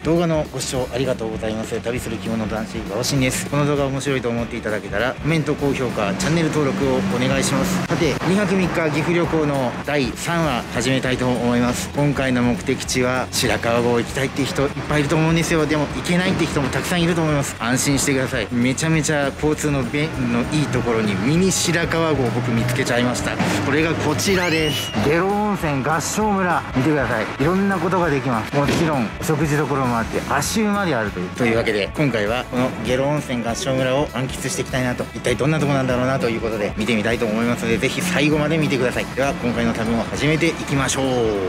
動画のご視聴ありがとうございます。旅する着物男子馬場慎です。この動画面白いと思っていただけたらコメント、高評価、チャンネル登録をお願いします。さて、2泊3日岐阜旅行の第3話始めたいと思います。今回の目的地は白川郷行きたいって人いっぱいいると思うんですよ。でも行けないって人もたくさんいると思います。安心してください。めちゃめちゃ交通の便のいいところにミニ白川郷を僕見つけちゃいました。これがこちらです。下呂温泉合掌村、見てください。いろんなことができます。もちろん食事どころもあって足湯まであるというわけで、今回はこの下呂温泉合掌村を満喫していきたいなと、一体どんなとこなんだろうなということで見てみたいと思いますので、ぜひ最後まで見てください。では今回の旅も始めていきましょう。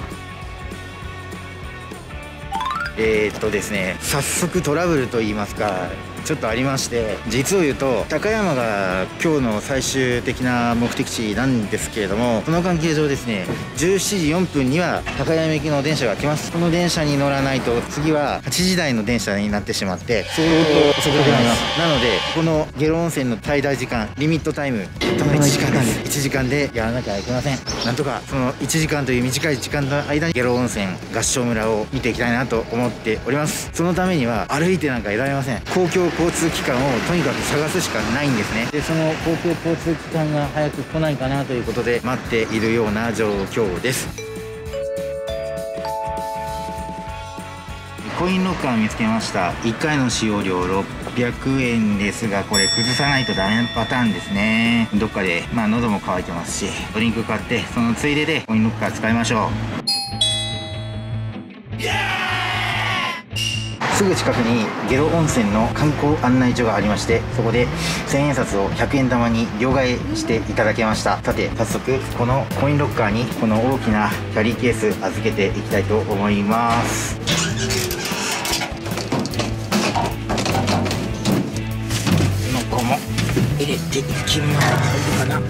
ですね、早速トラブルと言いますかちょっとありまして、実を言うと高山が今日の最終的な目的地なんですけれども、その関係上ですね、17時4分には高山行きの電車が来ます。この電車に乗らないと次は8時台の電車になってしまって相当遅くなります。なのでこの下呂温泉の最大時間リミットタイム1時間です。1時間でやらなきゃいけません。なんとかその1時間という短い時間の間に下呂温泉合掌村を見ていきたいなと思っております。そのためには歩いてなんかいられません。公共交通機関をとにかく探すしかないんですね。でその公共交通機関が早く来ないかなということで待っているような状況です。コインロッカーを見つけました。1回の使用料600円ですが、これ崩さないとダメパターンですね。どっかで喉も渇いてますし、ドリンク買ってそのついででコインロッカー使いましょう。すぐ近くに下呂温泉の観光案内所がありまして、そこで1000円札を100円玉に両替していただけました。さて早速このコインロッカーにこの大きなキャリーケース預けていきたいと思います。ここも入れていきます。入るかな。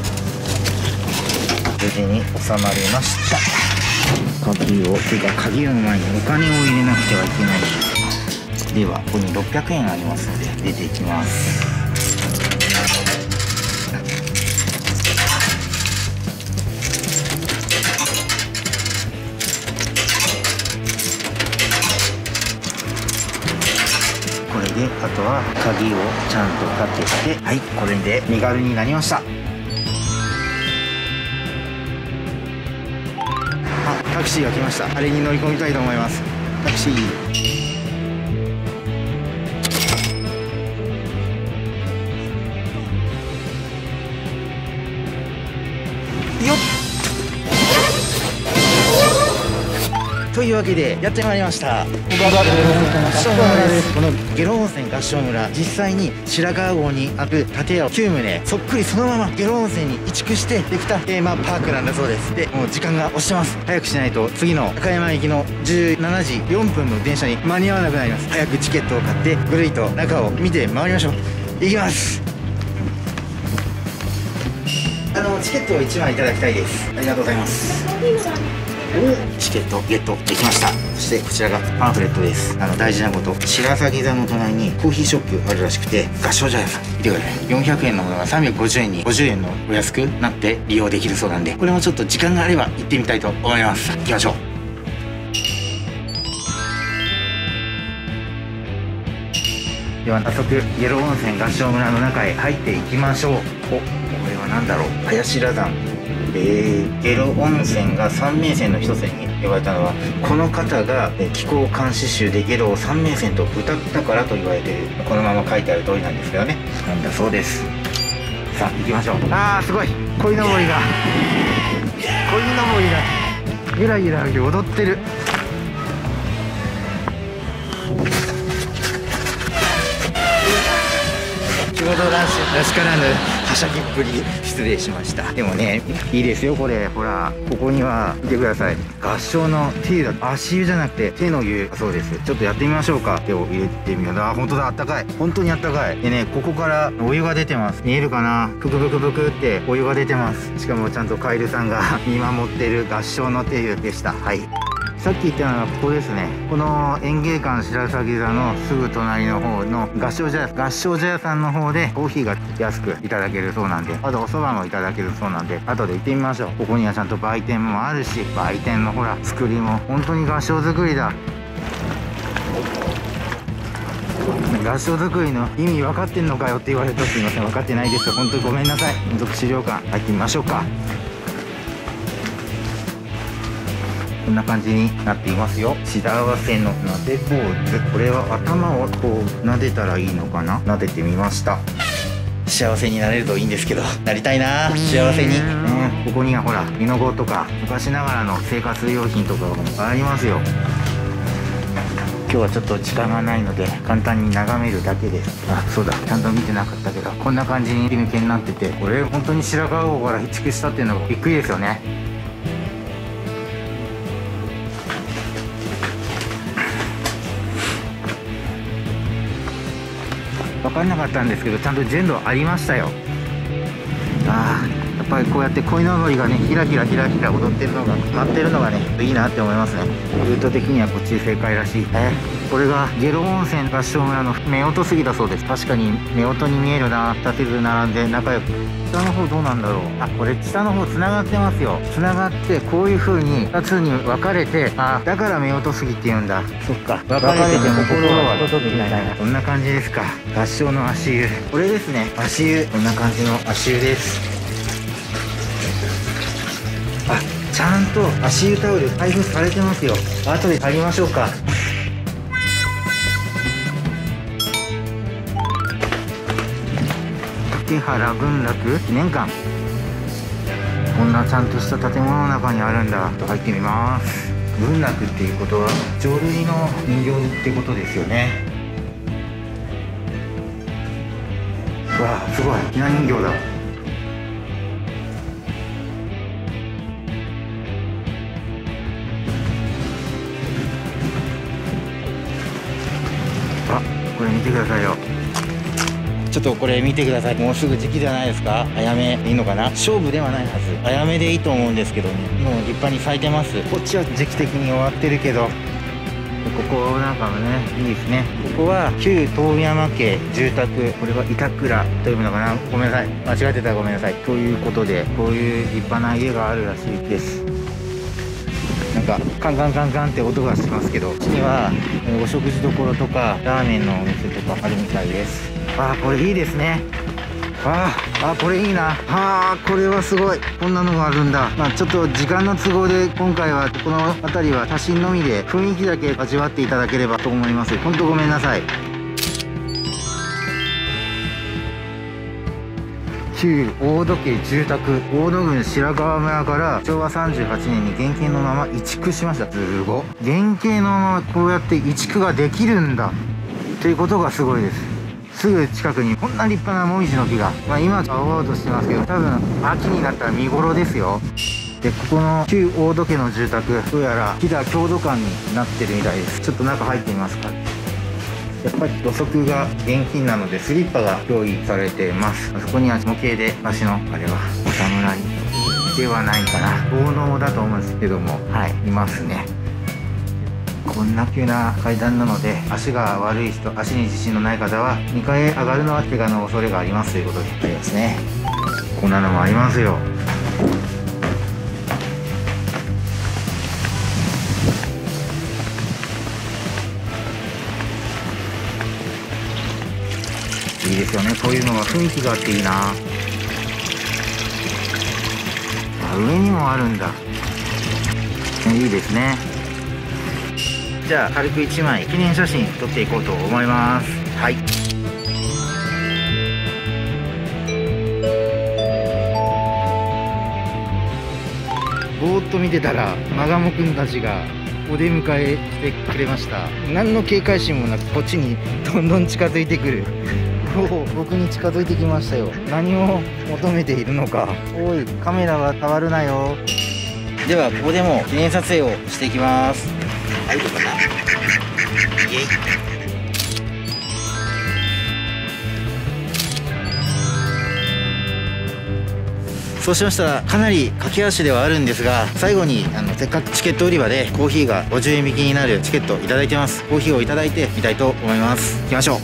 無事に収まりました。鍵の前にお金を入れなくてはいけない。ではここに600円ありますので出ていきます。これであとは鍵をちゃんとかけて、はい、これで身軽になりました。タクシーが来ました。あれに乗り込みたいと思います。タクシーよっというわけでやってまいりました。この下呂温泉合掌村、実際に白川郷にある建屋を9棟そっくりそのまま下呂温泉に移築してできたテーマパークなんだそうです。でもう時間が押してます。早くしないと次の高山行きの17時4分の電車に間に合わなくなります。早くチケットを買ってぐるりと中を見て回りましょう。行きます。チケットを1枚いただきたいです。ありがとうございます。チケットゲットできました。そしてこちらがパンフレットです。大事なこと、白鷺座の隣にコーヒーショップあるらしくて、合掌茶屋さん見てください。400円のものが350円に50円のお安くなって利用できるそうなんで、これもちょっと時間があれば行ってみたいと思います。行きましょう。では早速下呂温泉合掌村の中へ入っていきましょう。これは何だろう。林羅山。下呂温泉が三名泉の一つに呼ばれたのは、この方が気候監視集で下呂を三名泉と歌ったからと言われている。このまま書いてある通りなんですけどね。なんだそうです。さあ行きましょう。すごい鯉のぼりがゆらゆら踊ってる。仕事らしからぬはしゃぎっぷり失礼しました。でもね、いいですよこれ。ほらここには見てください。合掌の手だ。足湯じゃなくて手の湯だそうです。ちょっとやってみましょうか。手を入れてみよう。本当だ、あったかい。本当にあったかい。でね、ここからお湯が出てます。見えるかな。ブクブクブクってお湯が出てます。しかもちゃんとカエルさんが見守ってる合掌の手湯でした。はい、さっき言ったのはここですね。この園芸館白鷺座のすぐ隣の方の合掌茶屋さんの方でコーヒーが安くいただけるそうなんで、あとお蕎麦もいただけるそうなんで、後で行ってみましょう。ここにはちゃんと売店もあるし、売店のほら作りも本当に合掌造りだ。 合掌造りの意味分かってんのかよって言われるとすいません、分かってないです。本当にごめんなさい。民族資料館入ってみましょうか。こんな感じになっていますよ。幸せの撫でポーズ。これは頭をこう撫でたらいいのかな。撫でてみました。幸せになれるといいんですけど、なりたいな幸せに。ここにはほらミノゴとか昔ながらの生活用品とかもありますよ。今日はちょっと時間がないので簡単に眺めるだけです。あ、そうだ、ちゃんと見てなかったけど、こんな感じに抜けになってて、これ本当に白川郷から移築したっていうのがびっくりですよね。分かんなかったんですけど、ちゃんと全部ありましたよ。ああ、やっぱりこうやって鯉のぼりがね、ひらひらひらひら踊ってるのが舞ってるのがね、いいなって思いますね。ルート的にはこっち正解らしい。これが下呂温泉合掌村の夫婦杉だそうです。確かに夫婦に見えるな。立てず並んで仲良く。下の方どうなんだろう。あ、これ下の方繋がってますよ。繋がってこういう風に2つに分かれて、あ、だから夫婦杉って言うんだ。そっか、分かれて心は一つみたいな、こんな感じですか。合掌の足湯、これですね。足湯、こんな感じの足湯です。あ、ちゃんと足湯タオル配布されてますよ。後で借りましょうか。竹原文楽記念館、こんなちゃんとした建物の中にあるんだ。入ってみます。文楽っていうことは浄瑠璃の人形ってことですよね。わあ、すごい、ひな人形だ。あ、これ見てくださいよ。ちょっとこれ見てください。もうすぐ時期じゃないですか。あやめでいいのかな。勝負ではないはず。あやめでいいと思うんですけどね。もう立派に咲いてます。こっちは時期的に終わってるけど、ここなんかもね、いいですね。ここは旧遠山家住宅、これは板倉というのかな。ごめんなさい、間違ってたらごめんなさい。ということで、こういう立派な家があるらしいです。なんかカンカンカンカンって音がしますけど、こっちにはお食事処とかラーメンのお店とかあるみたいです。あー、これいいですね。これいいな。これはすごい。こんなのがあるんだ。まあちょっと時間の都合で今回はこの辺りは写真のみで雰囲気だけ味わっていただければと思います。ほんとごめんなさい。旧大戸家住宅、大野郡白川村から昭和38年に原型のまま移築しました。すごっ。原型のままこうやって移築ができるんだということがすごいです。すぐ近くにこんな立派なもみじの木が、今青々としてますけど、多分秋になったら見頃ですよ。で、ここの旧大戸家の住宅、どうやら飛騨郷土館になってるみたいです。ちょっと中入ってみますか。やっぱり土足が現金なのでスリッパが用意されてます。そこには模型で昔のあれはお侍ではないかな、豪農だと思うんですけども、はい、いますね。こんな急な階段なので足が悪い人、足に自信のない方は2階へ上がるのは怪我の恐れがありますということでありますね。こんなのもありますよ。いいですよね、こういうのが雰囲気があっていいな。上にもあるんだ。いいですね。じゃあ軽く1枚記念写真撮っていこうと思います。はい。ぼーっと見てたらマガモくんたちがお出迎えしてくれました。何の警戒心もなくこっちにどんどん近づいてくる。僕に近づいてきましたよ。何を求めているのか。おい、カメラは触るなよ。ではここでも記念撮影をしていきます。大丈夫かな。イエイ。そうしましたらかなり駆け足ではあるんですが、最後にせっかくチケット売り場でコーヒーが50円引きになるチケットをいただいてます。コーヒーをいただいてみたいと思います。行きましょう。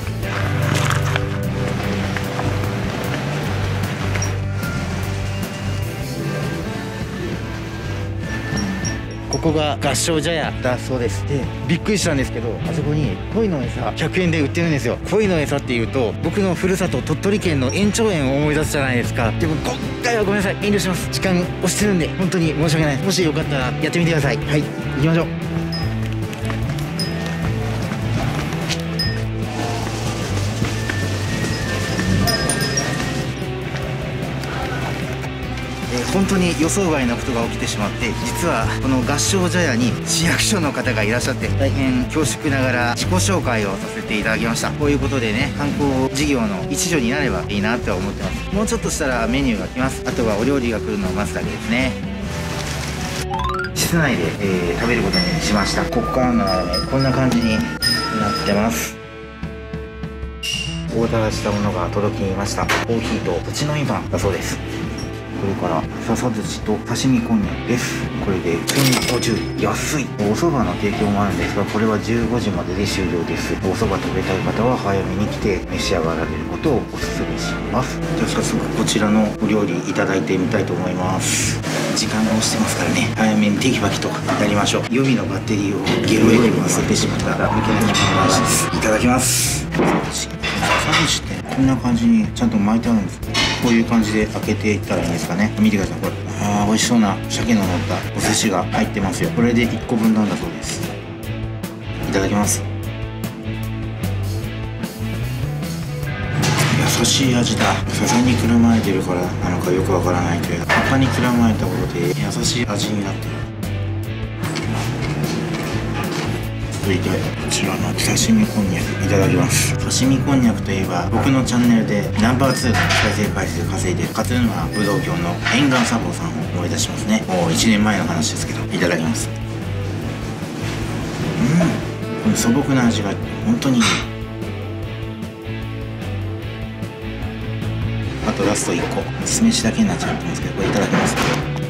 ここが合掌茶屋だそうです。でびっくりしたんですけど、あそこに鯉の餌100円で売ってるんですよ。鯉の餌っていうと僕のふるさと鳥取県の延長園を思い出すじゃないですか。でも今回はごめんなさい、遠慮します。時間押してるんで本当に申し訳ない。もしよかったらやってみてください。はい、行きましょう。本当に予想外のことが起きてしまって、実はこの合掌茶屋に市役所の方がいらっしゃって、大変恐縮ながら自己紹介をさせていただきました。こういうことでね、観光事業の一助になればいいなとは思ってます。もうちょっとしたらメニューが来ます。あとはお料理が来るのを待つだけですね。室内で、食べることにしました。ここからのラーメンこんな感じになってます。オーダーしたものが届きました。コーヒーとプチ飲みパンだそうです。これから笹寿司と刺身こんにゃくです。これで1050円、安い。お蕎麦の提供もあるんですが、これは15時までで終了です。お蕎麦食べたい方は早めに来て召し上がられることをお勧めします。じゃあ早速こちらのお料理いただいてみたいと思います。時間が押してますからね、早めにテキパキとやりましょう。予備のバッテリーをゲロエに忘れてしまった向けなきゃいけない話です。いただきます。笹寿司ってこんな感じにちゃんと巻いてあるんです。こういう感じで開けていったらいいんですかね。見てください、これ。美味しそうな鮭の乗ったお寿司が入ってますよ。これで1個分なんだそうです。いただきます。優しい味だ。笹にくるまれてるからなのかよくわからないけど、葉っぱにくるまれたことで優しい味になってる。続いてこちらの刺身こんにゃくいただきます。刺身こんにゃくといえば僕のチャンネルでナンバー2の再生回数稼いで勝沼武道橋の沿岸サボさんを思い出しますね。もう1年前の話ですけど、いただきます。この素朴な味が本当にいい。あとラスト1個酢飯だけになっちゃってますけど、これいただきます。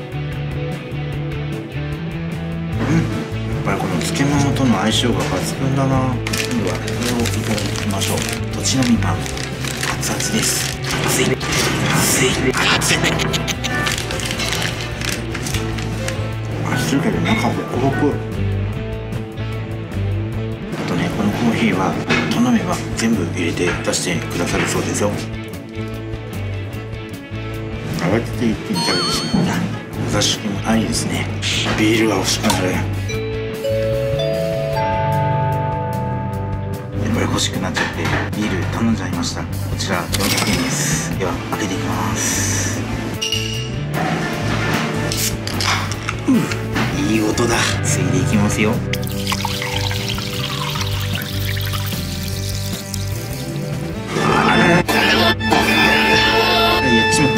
やっぱりこの漬物との相性が抜群だな。今度はこれをいただきましょう。とちのみパン熱々です。熱い熱い熱い。熱いけど中ホクホク。あとね、このコーヒーは頼めば全部入れて出してくださるそうですよ。慌てて一気に食べてしまった。お座敷もありですね。ビールが欲しくなる。欲しくなっちゃってビール頼んじゃいました。こちら400円です。では開けていきます。いい音だ。ついでいきますよ。やっちまった。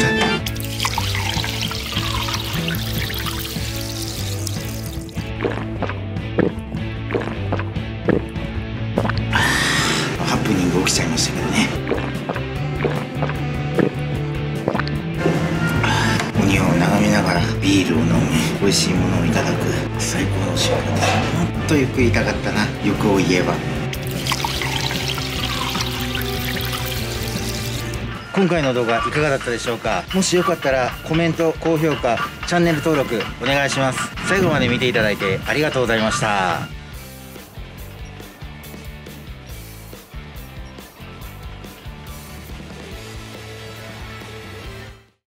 起きちゃいましたけどね。鬼を眺めながらビールを飲む、美味しいものをいただく最高の瞬間です。もっとよく言いたかったな、欲を言えば。今回の動画いかがだったでしょうか。もしよかったらコメント、高評価、チャンネル登録お願いします。最後まで見ていただいてありがとうございました。